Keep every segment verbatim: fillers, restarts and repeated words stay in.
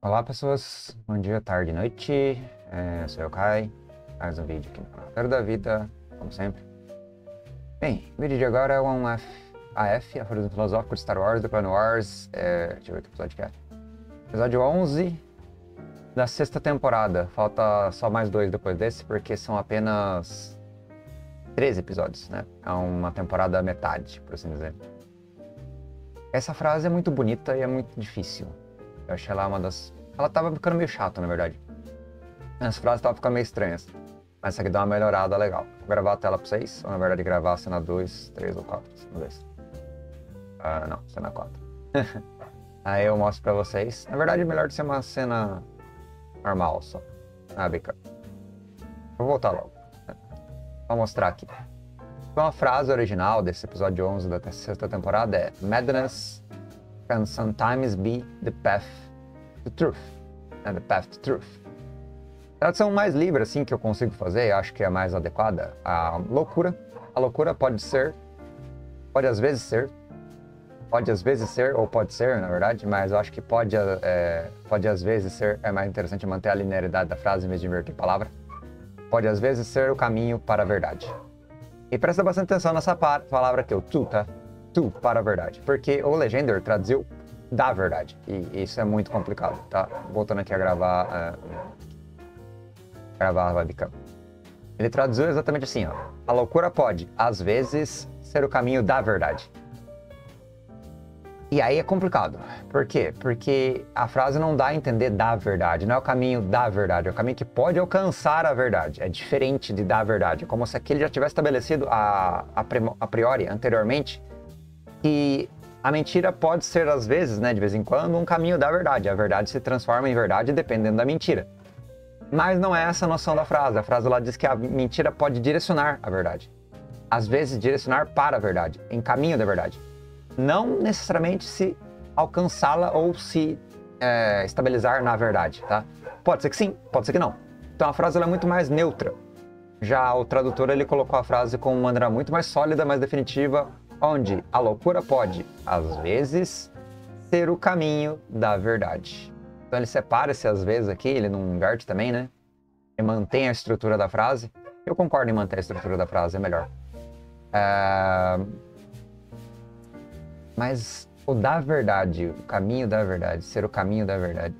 Olá pessoas, bom dia, tarde, noite, é, sou eu, Kai, mais um vídeo aqui no canal Roteiro da Vida, como sempre. Bem, o vídeo de agora é um F, A F, Aforismo Filosófico de Star Wars, do Clone Wars, é, deixa eu ver que episódio que é. Episódio onze da sexta temporada, falta só mais dois depois desse, porque são apenas treze episódios, né? É uma temporada metade, por assim dizer. Essa frase é muito bonita e é muito difícil. Eu achei ela uma das... Ela tava ficando meio chata, na verdade. As frases estavam ficando meio estranhas. Mas essa aqui dá uma melhorada legal. Vou gravar a tela pra vocês. Ou, na verdade, gravar a cena dois, três ou quatro. Cena dois. Ah, não, cena quatro. Aí eu mostro pra vocês. Na verdade, é melhor de ser uma cena normal só. Ah, bica. Vou voltar logo. Vou mostrar aqui. Então, a frase original desse episódio onze da sexta temporada é: Madness can sometimes be the path to truth. And the path to truth. A tradução mais livre, assim, que eu consigo fazer, eu acho que é a mais adequada, a loucura. A loucura pode ser, pode às vezes ser, pode às vezes ser, ou pode ser, na verdade, mas eu acho que pode, é, pode às vezes ser, é mais interessante manter a linearidade da frase em vez de inverter palavra. Pode às vezes ser o caminho para a verdade. E presta bastante atenção nessa palavra aqui, o tu, tá? Tu, para a verdade. Porque o Legender traduziu da verdade. E isso é muito complicado, tá? Voltando aqui a gravar... Uh, gravar a webcam. Ele traduziu exatamente assim, ó. A loucura pode, às vezes, ser o caminho da verdade. E aí é complicado. Por quê? Porque a frase não dá a entender da verdade. Não é o caminho da verdade. É o caminho que pode alcançar a verdade. É diferente de da verdade. É como se aquele já tivesse estabelecido a, a, a priori, anteriormente, que a mentira pode ser, às vezes, né, de vez em quando, um caminho da verdade. A verdade se transforma em verdade dependendo da mentira. Mas não é essa a noção da frase. A frase lá diz que a mentira pode direcionar a verdade. Às vezes, direcionar para a verdade, em caminho da verdade. Não necessariamente se alcançá-la ou se é, estabilizar na verdade, tá? Pode ser que sim, pode ser que não. Então a frase ela é muito mais neutra. Já o tradutor ele colocou a frase com uma maneira muito mais sólida, mais definitiva, onde a loucura pode, às vezes, ser o caminho da verdade. Então ele separa esse às vezes aqui, ele não inverte também, né? Ele mantém a estrutura da frase. Eu concordo em manter a estrutura da frase, é melhor. É... Mas o da verdade, o caminho da verdade, ser o caminho da verdade.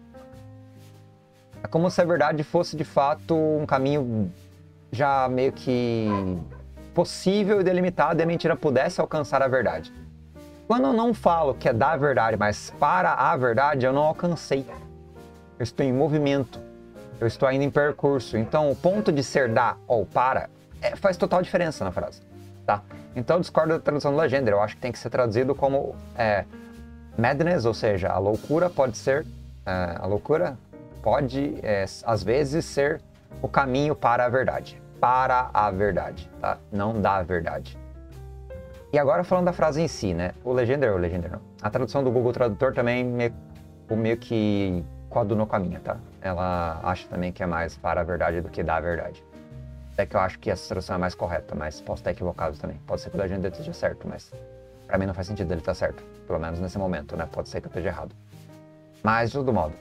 É como se a verdade fosse, de fato, um caminho já meio que possível e delimitado e a mentira pudesse alcançar a verdade. Quando eu não falo que é da verdade, mas para a verdade, eu não alcancei. Eu estou em movimento. Eu estou ainda em percurso. Então, o ponto de ser da ou para é, faz total diferença na frase. Tá? Então eu discordo da tradução do Legender. Eu acho que tem que ser traduzido como é, madness, ou seja, a loucura pode ser, é, a loucura pode, é, às vezes, ser o caminho para a verdade. Para a verdade, tá? Não da verdade. E agora falando da frase em si, né? O Legender, o Legender não. A tradução do Google Tradutor também meio, meio que coadunou com a minha, tá? Ela acha também que é mais para a verdade do que da verdade. Até que eu acho que essa tradução é mais correta, mas posso estar equivocado também. Pode ser que o Legender esteja certo, mas pra mim não faz sentido ele estar certo. Pelo menos nesse momento, né? Pode ser que eu esteja errado. Mas, de todo modo.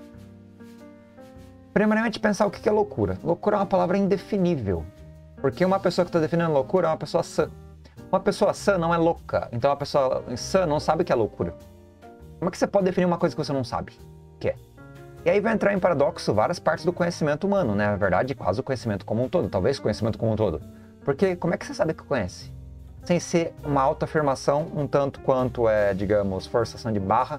Primeiramente, pensar o que é loucura. Loucura é uma palavra indefinível. Porque uma pessoa que está definindo loucura é uma pessoa sã. Uma pessoa sã não é louca. Então, uma pessoa sã não sabe o que é loucura. Como é que você pode definir uma coisa que você não sabe o que é? E aí vai entrar em paradoxo várias partes do conhecimento humano, né? Na verdade, quase o conhecimento como um todo. Talvez o conhecimento como um todo. Porque como é que você sabe que conhece? Sem ser uma autoafirmação, um tanto quanto é, digamos, forçação de barra.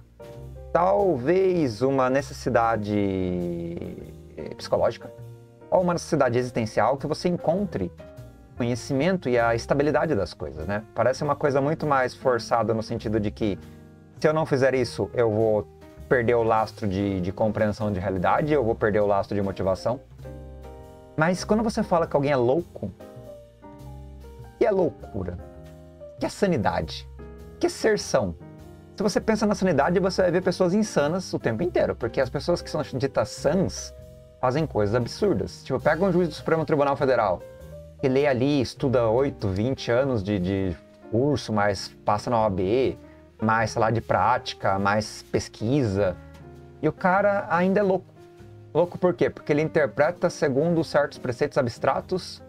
Talvez uma necessidade psicológica. Ou uma necessidade existencial que você encontre conhecimento e a estabilidade das coisas, né? Parece uma coisa muito mais forçada no sentido de que se eu não fizer isso, eu vou perder o lastro de, de compreensão de realidade, eu vou perder o lastro de motivação. Mas quando você fala que alguém é louco, o que é loucura? O que é sanidade? O que é ser são? Se você pensa na sanidade, você vai ver pessoas insanas o tempo inteiro, porque as pessoas que são ditas sãs fazem coisas absurdas. Tipo, pega um juiz do Supremo Tribunal Federal, que lê ali, estuda oito, vinte anos de, de curso, mas passa na O A B, mais, sei lá, de prática, mais pesquisa. E o cara ainda é louco. Louco por quê? Porque ele interpreta segundo certos preceitos abstratos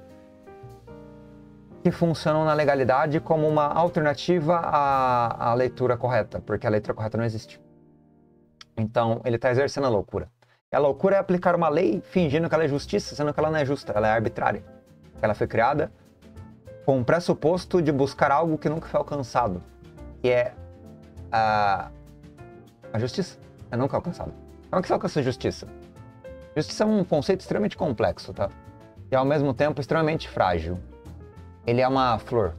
que funcionam na legalidade como uma alternativa à, à leitura correta, porque a leitura correta não existe. Então, ele está exercendo a loucura. E a loucura é aplicar uma lei fingindo que ela é justiça, sendo que ela não é justa, ela é arbitrária. Ela foi criada com o pressuposto de buscar algo que nunca foi alcançado, que é a, a justiça. É nunca alcançado. Como é que se alcança a justiça? Justiça é um conceito extremamente complexo, tá? E ao mesmo tempo extremamente frágil. Ele é uma flor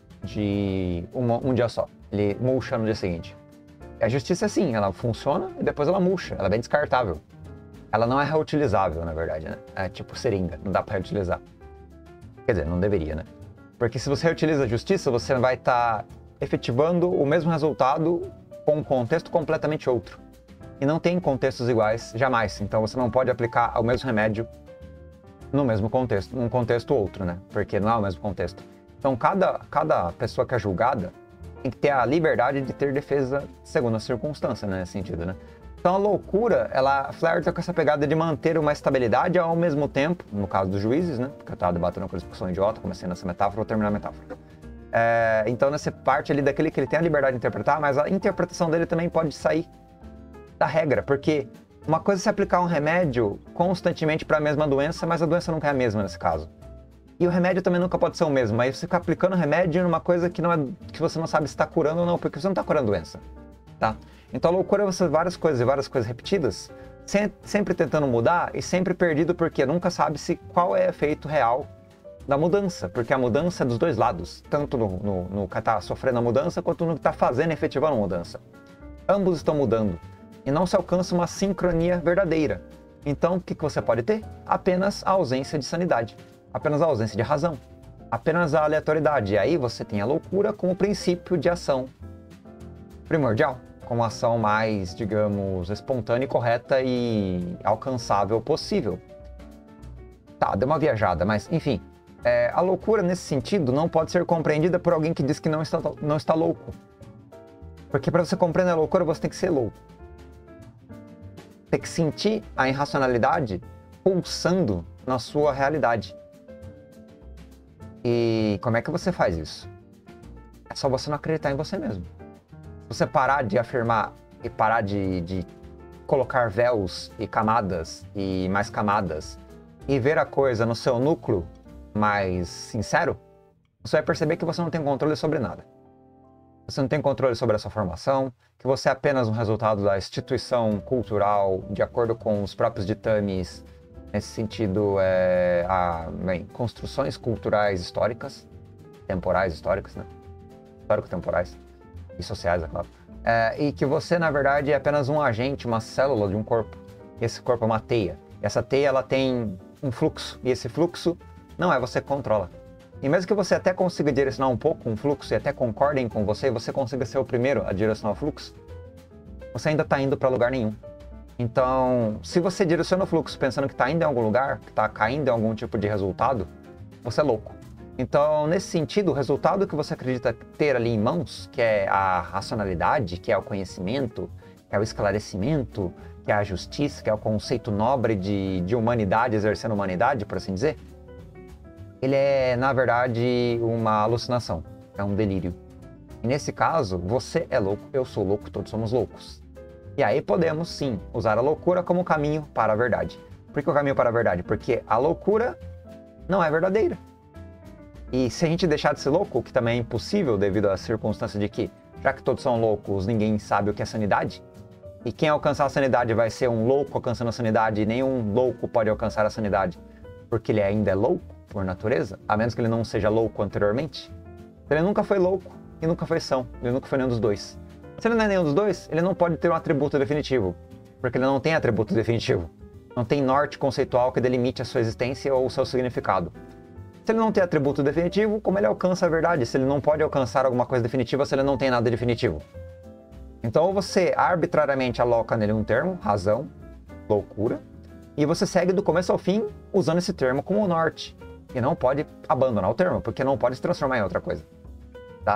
de uma, um dia só. Ele murcha no dia seguinte. E a justiça é assim, ela funciona e depois ela murcha. Ela é bem descartável. Ela não é reutilizável, na verdade, né? É tipo seringa, não dá pra reutilizar. Quer dizer, não deveria, né? Porque se você reutiliza a justiça, você vai estar tá efetivando o mesmo resultado com um contexto completamente outro. E não tem contextos iguais, jamais. Então você não pode aplicar o mesmo remédio no mesmo contexto, num contexto outro, né? Porque não é o mesmo contexto. Então cada, cada pessoa que é julgada tem que ter a liberdade de ter defesa segundo a circunstância, né? Nesse sentido, né? Então a loucura, ela flerta com essa pegada de manter uma estabilidade ao mesmo tempo, no caso dos juízes, né? Porque eu estava debatendo com a discussão idiota, comecei nessa metáfora, vou terminar a metáfora. É, então nessa parte ali daquele que ele tem a liberdade de interpretar, mas a interpretação dele também pode sair da regra, porque uma coisa é se aplicar um remédio constantemente para a mesma doença, mas a doença nunca é a mesma nesse caso. E o remédio também nunca pode ser o mesmo, aí você fica aplicando remédio numa coisa que, não é, que você não sabe se está curando ou não, porque você não está curando a doença, tá? Então a loucura é você várias coisas e várias coisas repetidas, sempre tentando mudar e sempre perdido porque nunca sabe se qual é o efeito real da mudança, porque a mudança é dos dois lados, tanto no, no, no que está sofrendo a mudança, quanto no que está fazendo e efetivando a mudança. Ambos estão mudando e não se alcança uma sincronia verdadeira. Então o que, que você pode ter? Apenas a ausência de sanidade, apenas a ausência de razão, apenas a aleatoriedade. E aí você tem a loucura como princípio de ação primordial, como a ação mais, digamos, espontânea e correta e alcançável possível. Tá, deu uma viajada, mas enfim. É, a loucura, nesse sentido, não pode ser compreendida por alguém que diz que não está, não está louco. Porque para você compreender a loucura, você tem que ser louco. Tem que sentir a irracionalidade pulsando na sua realidade. E como é que você faz isso? É só você não acreditar em você mesmo. Você parar de afirmar e parar de, de colocar véus e camadas e mais camadas e ver a coisa no seu núcleo mais sincero, você vai perceber que você não tem controle sobre nada. Você não tem controle sobre a sua formação, que você é apenas um resultado da instituição cultural, de acordo com os próprios ditames, nesse sentido, é, a, bem, construções culturais históricas, temporais históricas, né? Histórico-temporais e sociais, é claro. É, e que você, na verdade, é apenas um agente, uma célula de um corpo. E esse corpo é uma teia. E essa teia, ela tem um fluxo, e esse fluxo não é você que controla. E mesmo que você até consiga direcionar um pouco um fluxo e até concordem com você, você consiga ser o primeiro a direcionar o fluxo, você ainda está indo para lugar nenhum. Então, se você direciona o fluxo pensando que está indo em algum lugar, que está caindo em algum tipo de resultado, você é louco. Então, nesse sentido, o resultado que você acredita ter ali em mãos, que é a racionalidade, que é o conhecimento, que é o esclarecimento, que é a justiça, que é o conceito nobre de, de humanidade, exercendo humanidade, por assim dizer, ele é, na verdade, uma alucinação, é um delírio. E nesse caso, você é louco, eu sou louco, todos somos loucos. E aí podemos, sim, usar a loucura como caminho para a verdade. Por que o caminho para a verdade? Porque a loucura não é verdadeira. E se a gente deixar de ser louco, o que também é impossível devido à circunstância de que, já que todos são loucos, ninguém sabe o que é sanidade, e quem alcançar a sanidade vai ser um louco alcançando a sanidade, e nenhum louco pode alcançar a sanidade, porque ele ainda é louco por natureza, a menos que ele não seja louco anteriormente. Ele nunca foi louco e nunca foi são, ele nunca foi nenhum dos dois. Se ele não é nenhum dos dois, ele não pode ter um atributo definitivo, porque ele não tem atributo definitivo. Não tem norte conceitual que delimite a sua existência ou o seu significado. Se ele não tem atributo definitivo, como ele alcança a verdade? Se ele não pode alcançar alguma coisa definitiva, se ele não tem nada definitivo. Então, ou você arbitrariamente aloca nele um termo, razão, loucura, e você segue do começo ao fim usando esse termo como norte. E não pode abandonar o termo, porque não pode se transformar em outra coisa. Tá?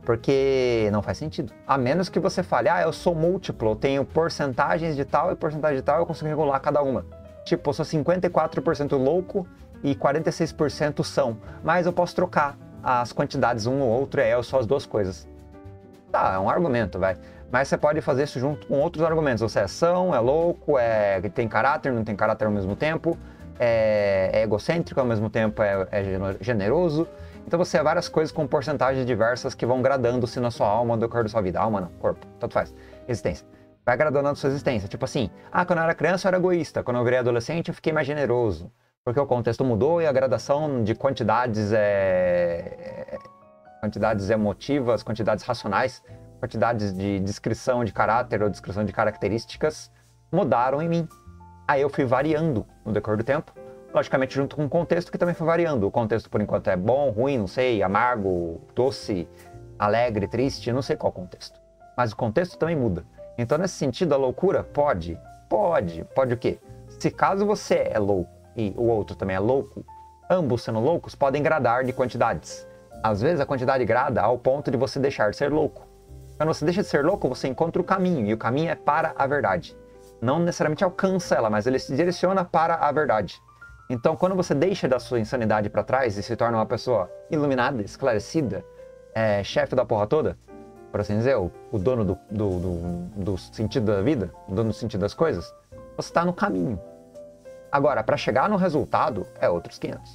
porque não faz sentido. A menos que você fale, ah, eu sou múltiplo, eu tenho porcentagens de tal e porcentagem de tal, eu consigo regular cada uma. Tipo, eu sou cinquenta e quatro por cento louco e quarenta e seis por cento são. Mas eu posso trocar as quantidades um ou outro, é eu sou as duas coisas. Tá, é um argumento, vai. Mas você pode fazer isso junto com outros argumentos. Você é são, é louco, é tem caráter, não tem caráter ao mesmo tempo, é, é egocêntrico ao mesmo tempo, é, é generoso. Então você é várias coisas com porcentagens diversas que vão gradando-se na sua alma, do corpo da sua vida. Alma não, corpo, tanto faz. Existência. Vai gradando a sua existência. Tipo assim, ah, quando eu era criança eu era egoísta, quando eu virei adolescente eu fiquei mais generoso. Porque o contexto mudou e a gradação de quantidades é... quantidades emotivas, quantidades racionais, quantidades de descrição de caráter ou descrição de características mudaram em mim. Aí eu fui variando no decorrer do tempo, logicamente junto com o contexto que também foi variando. O contexto por enquanto é bom, ruim, não sei, amargo, doce, alegre, triste, não sei qual contexto. Mas o contexto também muda. Então nesse sentido a loucura pode, pode, pode o quê? Se caso você é louco e o outro também é louco, ambos sendo loucos podem gradar de quantidades. Às vezes a quantidade grada ao ponto de você deixar de ser louco. Quando você deixa de ser louco, você encontra o caminho, e o caminho é para a verdade. Não necessariamente alcança ela, mas ele se direciona para a verdade. Então, quando você deixa da sua insanidade para trás e se torna uma pessoa iluminada, esclarecida, é, chefe da porra toda, por assim dizer, o, o dono do, do, do, do sentido da vida, o dono do sentido das coisas, você está no caminho. Agora, para chegar no resultado, é outros quinhentos.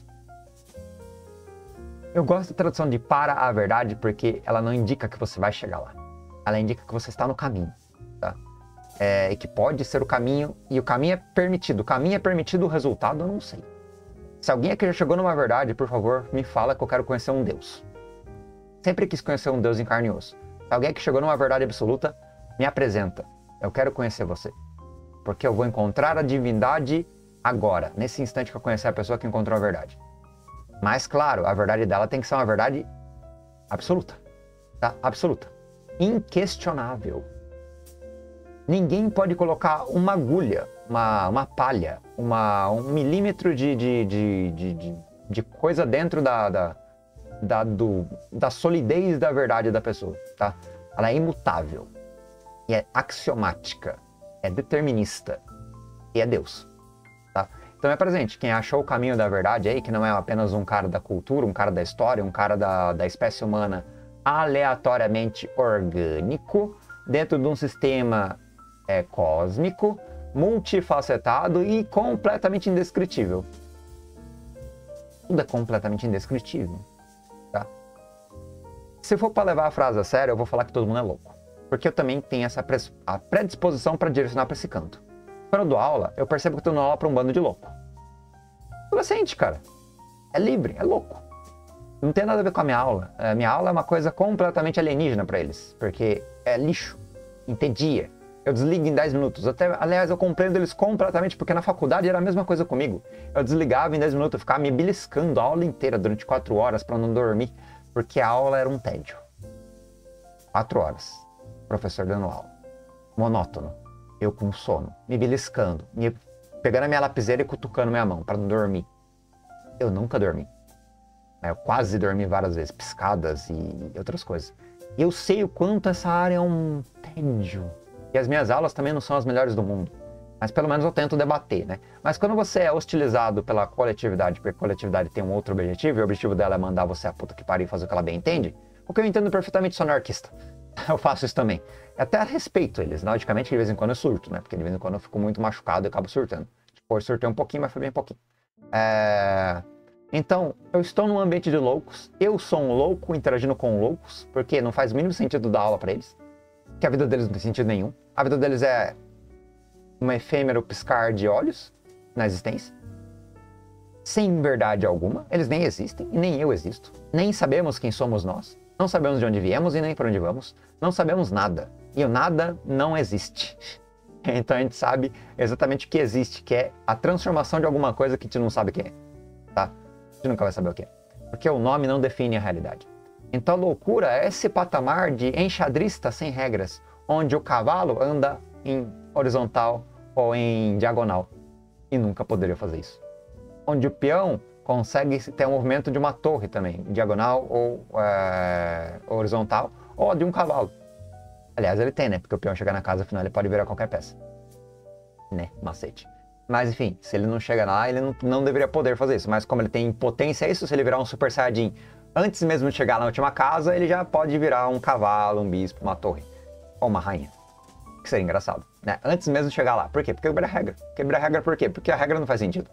Eu gosto da tradução de para a verdade porque ela não indica que você vai chegar lá. Ela indica que você está no caminho, tá? É, e que pode ser o caminho, e o caminho é permitido. O caminho é permitido, o resultado eu não sei. Se alguém aqui já chegou numa verdade, por favor, me fala que eu quero conhecer um Deus. Sempre quis conhecer um Deus em carne e osso. Se alguém que chegou numa verdade absoluta, me apresenta. Eu quero conhecer você. Porque eu vou encontrar a divindade agora, nesse instante que eu conhecer a pessoa que encontrou a verdade. Mas, claro, a verdade dela tem que ser uma verdade absoluta, tá? Absoluta. Inquestionável. Ninguém pode colocar uma agulha, uma, uma palha, uma, um milímetro de, de, de, de, de, de coisa dentro da, da, da, do, da solidez da verdade da pessoa, tá? Ela é imutável, e é axiomática, é determinista, e é Deus, tá? Então é presente, quem achou o caminho da verdade aí, que não é apenas um cara da cultura, um cara da história, um cara da, da espécie humana aleatoriamente orgânico, dentro de um sistema é, cósmico, multifacetado e completamente indescritível. Tudo é completamente indescritível, tá? Se for para levar a frase a sério, eu vou falar que todo mundo é louco. Porque eu também tenho essa a predisposição para direcionar para esse canto. Quando eu dou aula, eu percebo que eu tô dando aula para um bando de louco. Adolescente, cara. É livre, é louco. Não tem nada a ver com a minha aula. A minha aula é uma coisa completamente alienígena para eles. Porque é lixo. Entendia. Eu desligo em dez minutos. Até, aliás, eu compreendo eles completamente, porque na faculdade era a mesma coisa comigo. Eu desligava em dez minutos, eu ficava me beliscando a aula inteira durante quatro horas para não dormir. Porque a aula era um tédio. quatro horas. Professor dando aula. Monótono. Eu com sono. Me beliscando. Me pegando a minha lapiseira e cutucando minha mão para não dormir. Eu nunca dormi. Eu quase dormi várias vezes, piscadas e outras coisas. E eu sei o quanto essa área é um tédio. E as minhas aulas também não são as melhores do mundo. Mas pelo menos eu tento debater, né? Mas quando você é hostilizado pela coletividade, porque a coletividade tem um outro objetivo, e o objetivo dela é mandar você a puta que pariu e fazer o que ela bem entende, o que eu entendo perfeitamente, sou anarquista. Eu faço isso também. Até respeito eles, logicamente de vez em quando eu surto, né? Porque de vez em quando eu fico muito machucado e acabo surtando. Tipo, eu surtei um pouquinho, mas foi bem pouquinho. É... Então, eu estou num ambiente de loucos, eu sou um louco interagindo com loucos, porque não faz o mínimo sentido dar aula pra eles, que a vida deles não tem sentido nenhum. A vida deles é um efêmero piscar de olhos na existência, sem verdade alguma. Eles nem existem, e nem eu existo. Nem sabemos quem somos nós, não sabemos de onde viemos e nem para onde vamos, não sabemos nada, e o nada não existe. Então a gente sabe exatamente o que existe, que é a transformação de alguma coisa que a gente não sabe o que é, tá? A gente nunca vai saber o que é, porque o nome não define a realidade. Então a loucura é esse patamar de enxadrista sem regras, onde o cavalo anda em horizontal ou em diagonal, e nunca poderia fazer isso. Onde o peão consegue ter o movimento de uma torre também, diagonal ou é, horizontal, Ou de um cavalo. Aliás, ele tem, né? Porque o peão chegar na casa, afinal, ele pode virar qualquer peça. Né? Macete. Mas, enfim, se ele não chega lá, ele não, não deveria poder fazer isso. Mas como ele tem potência a isso, se ele virar um Super Saiyajin antes mesmo de chegar na última casa, ele já pode virar um cavalo, um bispo, uma torre. Ou uma rainha. Que seria engraçado, né? Antes mesmo de chegar lá. Por quê? Porque quebra a regra. Quebra a regra por quê? Porque a regra não faz sentido.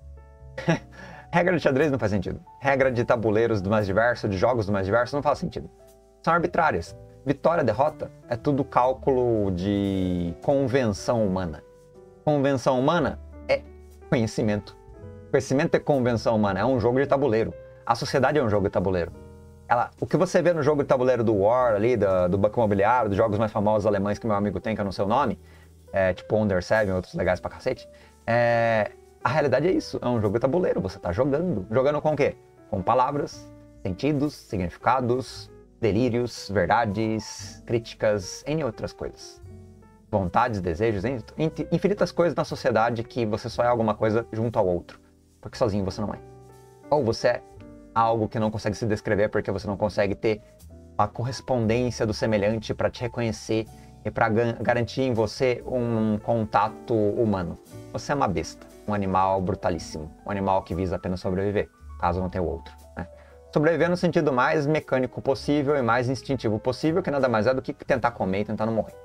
Regra de xadrez não faz sentido. Regra de tabuleiros do mais diverso, de jogos do mais diverso, não faz sentido. São arbitrárias. Vitória, derrota, é tudo cálculo de convenção humana. Convenção humana é conhecimento. Conhecimento é convenção humana, é um jogo de tabuleiro. A sociedade é um jogo de tabuleiro. Ela, o que você vê no jogo de tabuleiro do War, ali, do, do Banco Imobiliário, dos jogos mais famosos alemães que meu amigo tem, que eu não sei o nome, é, tipo Under Seven, outros legais pra cacete, é, a realidade é isso, é um jogo de tabuleiro, você tá jogando. Jogando com o quê? Com palavras, sentidos, significados, delírios, verdades, críticas, entre outras coisas. Vontades, desejos, infinitas coisas na sociedade que você só é alguma coisa junto ao outro. Porque sozinho você não é. Ou você é algo que não consegue se descrever porque você não consegue ter a correspondência do semelhante para te reconhecer e para garantir em você um contato humano. Você é uma besta, um animal brutalíssimo, um animal que visa apenas sobreviver, caso não tenha o outro. Né? Sobreviver no sentido mais mecânico possível e mais instintivo possível, que nada mais é do que tentar comer e tentar não morrer.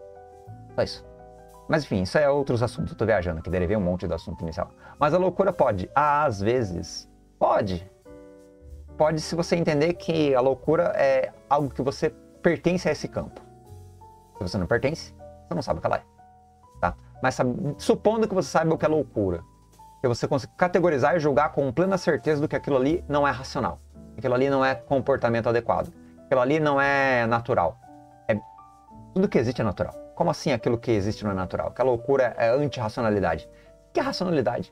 Só isso. Mas enfim, isso é outros assuntos, eu tô viajando aqui, derivei um monte do assunto inicial. Mas a loucura pode, às vezes, pode. Pode se você entender que a loucura é algo que você pertence a esse campo. Se você não pertence, você não sabe o que ela é. Tá? Mas sabe, supondo que você saiba o que é loucura, que você consiga categorizar e julgar com plena certeza do que aquilo ali não é racional. Aquilo ali não é comportamento adequado. Aquilo ali não é natural. É... Tudo que existe é natural. Como assim aquilo que existe não é natural? Que a loucura é anti-racionalidade. O que é racionalidade?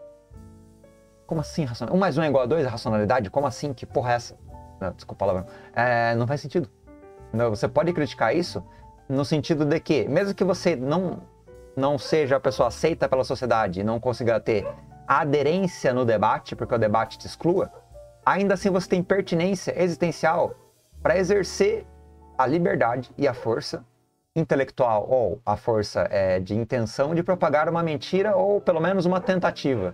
Como assim racionalidade? Um mais um é igual a dois é racionalidade? Como assim? Que porra é essa? Não, desculpa a palavra. É, não faz sentido. Não, você pode criticar isso no sentido de que, mesmo que você não, não seja a pessoa aceita pela sociedade e não consiga ter aderência no debate, porque o debate te exclua, ainda assim você tem pertinência existencial para exercer a liberdade e a força intelectual ou a força é, de intenção de propagar uma mentira ou pelo menos uma tentativa.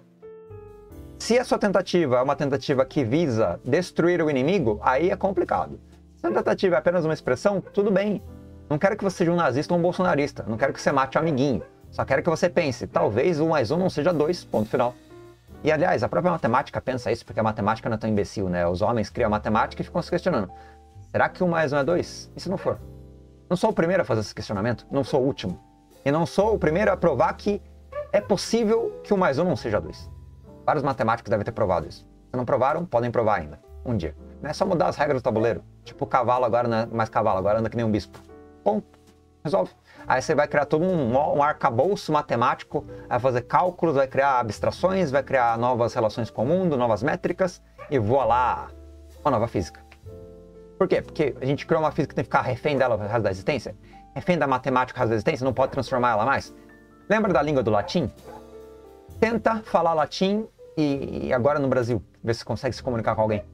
Se a sua tentativa é uma tentativa que visa destruir o inimigo, aí é complicado. Se a tentativa é apenas uma expressão, tudo bem. Não quero que você seja um nazista ou um bolsonarista. Não quero que você mate o amiguinho. Só quero que você pense, talvez um mais um não seja dois, ponto final. E aliás, a própria matemática pensa isso, porque a matemática não é tão imbecil, né? Os homens criam a matemática e ficam se questionando. Será que um mais um é dois? E se não for? Não sou o primeiro a fazer esse questionamento, não sou o último. E não sou o primeiro a provar que é possível que um mais um não seja dois. Vários matemáticos devem ter provado isso. Se não provaram, podem provar ainda. Um dia. Não é só mudar as regras do tabuleiro. Tipo, o cavalo agora não é mais cavalo, agora anda que nem um bispo. Ponto. Resolve. Aí você vai criar todo um, um arcabouço matemático, vai fazer cálculos, vai criar abstrações, vai criar novas relações com o mundo, novas métricas, e voa lá uma nova física. Por quê? Porque a gente criou uma física que tem que ficar refém dela pro resto da existência? Refém da matemática pro resto da existência? Não pode transformar ela mais? Lembra da língua do latim? Tenta falar latim e, e agora no Brasil, ver se consegue se comunicar com alguém.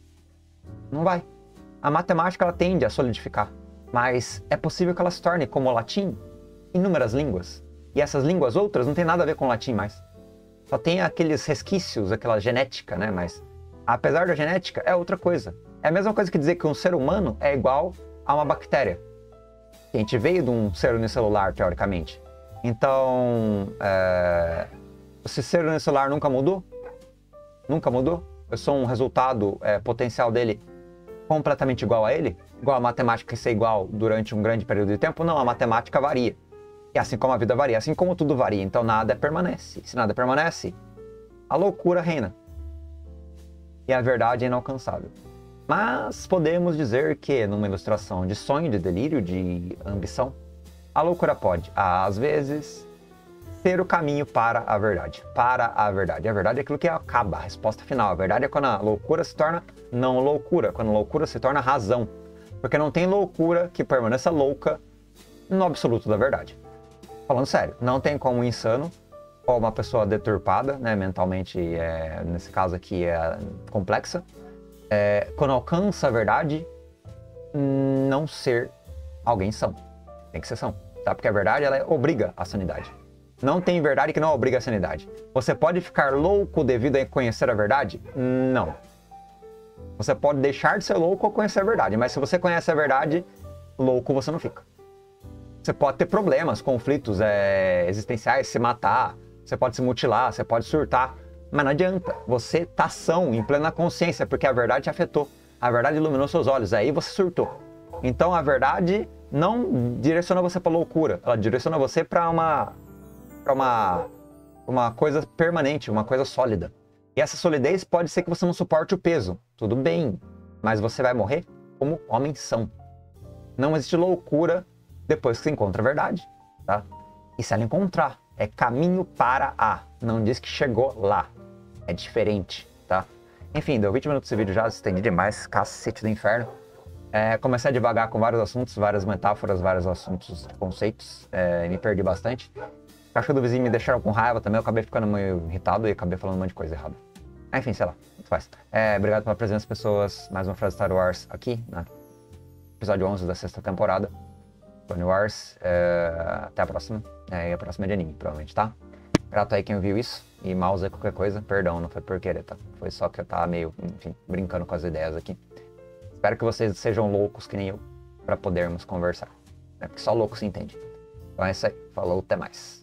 Não vai. A matemática ela tende a solidificar, mas é possível que ela se torne, como o latim, inúmeras línguas. E essas línguas outras não tem nada a ver com o latim mais. Só tem aqueles resquícios, aquela genética, né? Mas apesar da genética, é outra coisa. É a mesma coisa que dizer que um ser humano é igual a uma bactéria. A gente veio de um ser unicelular, teoricamente. Então, é... esse ser unicelular nunca mudou? Nunca mudou? Eu sou um resultado é, potencial dele completamente igual a ele? Igual a matemática ser igual durante um grande período de tempo? Não, a matemática varia. E assim como a vida varia, assim como tudo varia. Então nada permanece. Se nada permanece, a loucura reina. E a verdade é inalcançável. Mas podemos dizer que, numa ilustração de sonho, de delírio, de ambição, a loucura pode, às vezes, ser o caminho para a verdade. Para a verdade. A verdade é aquilo que acaba, a resposta final. A verdade é quando a loucura se torna não loucura, quando a loucura se torna razão. Porque não tem loucura que permaneça louca no absoluto da verdade. Falando sério, não tem como um insano ou uma pessoa deturpada, né, mentalmente, é, nesse caso aqui é complexa, é, quando alcança a verdade, não ser alguém são. Tem que ser são, tá? Porque a verdade, ela obriga a sanidade. Não tem verdade que não obriga a sanidade. Você pode ficar louco devido a conhecer a verdade? Não. Você pode deixar de ser louco ao conhecer a verdade, mas se você conhece a verdade, louco você não fica. Você pode ter problemas, conflitos é, existenciais, se matar, você pode se mutilar, você pode surtar, mas não adianta. Você tá são, em plena consciência, porque a verdade te afetou. A verdade iluminou seus olhos, aí você surtou. Então a verdade não direciona você para loucura, ela direciona você para uma, para uma, uma coisa permanente, uma coisa sólida. E essa solidez pode ser que você não suporte o peso, tudo bem, mas você vai morrer como homem são. Não existe loucura depois que você encontra a verdade, tá? E se ela encontrar, é caminho para a, não diz que chegou lá, é diferente, tá? Enfim, deu vinte minutos esse vídeo já, estendi demais, cacete do inferno. É, comecei a devagar com vários assuntos, várias metáforas, vários assuntos, conceitos, é, me perdi bastante. O cachorro do vizinho me deixaram com raiva também, eu acabei ficando meio irritado e acabei falando um monte de coisa errada. Enfim, sei lá, muito faz. É, obrigado pela presença, pessoas. Mais uma frase Star Wars aqui, né? Episódio onze da sexta temporada. Clone Wars. É, até a próxima. É, e a próxima é de anime, provavelmente, tá? Grato aí quem viu isso. E mouse aí qualquer coisa. Perdão, não foi por querer, tá? Foi só que eu tava meio, enfim, brincando com as ideias aqui. Espero que vocês sejam loucos que nem eu, pra podermos conversar. Né? Porque só louco se entende. Então é isso aí. Falou, até mais.